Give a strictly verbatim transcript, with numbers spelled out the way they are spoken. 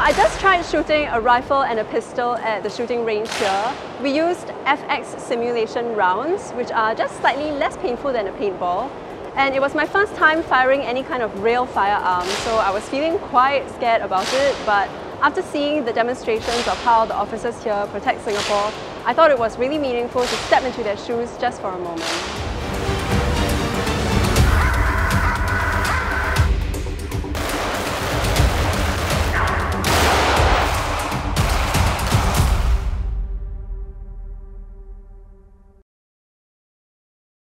I just tried shooting a rifle and a pistol at the shooting range here. We used F X simulation rounds, which are just slightly less painful than a paintball. And it was my first time firing any kind of real firearm, so I was feeling quite scared about it, but after seeing the demonstrations of how the officers here protect Singapore, I thought it was really meaningful to step into their shoes just for a moment.